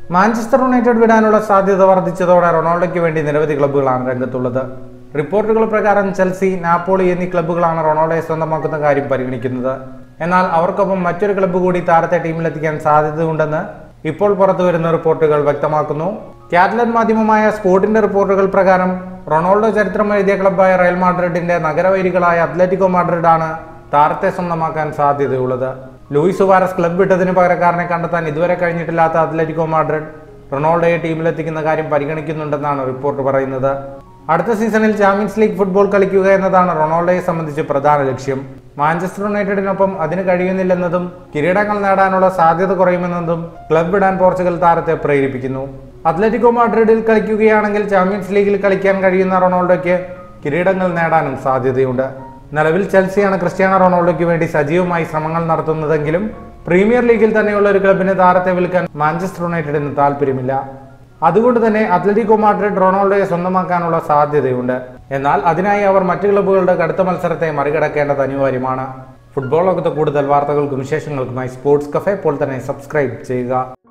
Manchester United വിടാനുള്ള സാധ്യത വർദ്ധിച്ചതോടെ റൊണാൾഡോയ്ക്ക് വേണ്ടി നിരവധി ക്ലബ്ബുകളാണ് രംഗത്തുള്ളത്. റിപ്പോർട്ടുകൾ പ്രകാരം ചെൽസി, നാപ്പോളി എന്നീ ക്ലബ്ബുകളാണ് റൊണാൾഡോയെ സ്വന്തമാക്കുന്ന കാര്യം പരിഗണിക്കുന്നത്. എന്നാൽ അവർക്കൊപ്പം മറ്റൊരു ക്ലബ്ബ് കൂടി താരത്തെ ടീമിലെത്തിക്കാൻ സാധ്യതയുണ്ടെന്ന് ഇപ്പോൾ പുറത്തുവരുന്ന റിപ്പോർട്ടുകൾ വ്യക്തമാക്കുന്നു. കാറ്റലൻ മാധ്യമമായ സ്പോർട്ടിന്റെ റിപ്പോർട്ടുകൾ പ്രകാരം റൊണാൾഡോ ചരിത്രം എഴുതിയ ക്ലബ്ബായ റയൽ മാഡ്രിഡിന്റെ നഗരവൈരികളായ അത്ലറ്റിക്കോ മാഡ്രിഡ് ആണ് താരത്തെ സ്വന്തമാക്കാൻ സാധ്യതയുള്ളത്. ലൂയിസ് സുവാരസ് ക്ലബ്ബ് വിട്ടതിന് പകരക്കാരനെ കണ്ടെത്താൻ ഇതുവരെ കഴിഞ്ഞിട്ടില്ലാത്ത അത്ലറ്റിക്കോ മാഡ്രിഡ് റൊണാൾഡോയെ ടീമിലെത്തിക്കുന്ന കാര്യം പരിഗണിക്കുന്നുണ്ടെന്നാണ് റിപ്പോർട്ട് പറയുന്നത്. അടുത്ത സീസണിൽ ചാമ്പ്യൻസ് ലീഗ് ഫുട്ബോൾ കളിക്കുക എന്നതാണ് റൊണാൾഡോയെ സംബന്ധിച്ച് പ്രധാന ലക്ഷ്യം. മാഞ്ചസ്റ്റർ യുണൈറ്റഡിനൊപ്പം അതിന് കഴിയുന്നില്ലെന്നതും കിരീടങ്ങൾ നേടാനുള്ള സാധ്യത കുറയുമെന്നതും ക്ലബ്ബ് വിടാൻ പോർച്ചുഗൽ താരത്തെ പ്രേരിപ്പിക്കുന്നു. അത്ലറ്റിക്കോ മാഡ്രിഡിൽ കളിക്കുകയാണെങ്കിൽ ചാമ്പ്യൻസ് ലീഗിൽ കളിക്കാൻ കഴിയുന്ന റൊണാൾഡോയ്ക്ക് കിരീടങ്ങൾ നേടാനും സാധ്യതയുണ്ട്. നിലവിൽ ചെൽസിയാണ് ക്രിസ്ത്യാനോ റൊണാൾഡോയ്ക്ക് വേണ്ടി സജീവമായി ശ്രമങ്ങൾ നടത്തുന്നതെങ്കിലും പ്രീമിയർ ലീഗിൽ തന്നെയുള്ള ഒരു ക്ലബിന് താരത്തെ വിൽക്കാൻ മാഞ്ചസ്റ്റർ യുണൈറ്റഡിന് താല്പര്യമില്ല. അതുകൊണ്ട് തന്നെ അത്ലറ്റിക്കോ മാഡ്രിഡ് റൊണാൾഡോയെ സ്വന്തമാക്കാനുള്ള സാധ്യതയുണ്ട്. എന്നാൽ അതിനായി അവർ മറ്റു ക്ലബ്ബുകളുടെ കടുത്ത മത്സരത്തെ മറികടക്കേണ്ടത് അനിവാര്യമാണ്. ഫുട്ബോൾ ലോകത്തെ കൂടുതൽ വാർത്തകൾക്കും വിശേഷങ്ങൾക്കുമായി സ്പോർട്സ് കഫേ ഇപ്പോൾ തന്നെ സബ്സ്ക്രൈബ് ചെയ്യുക.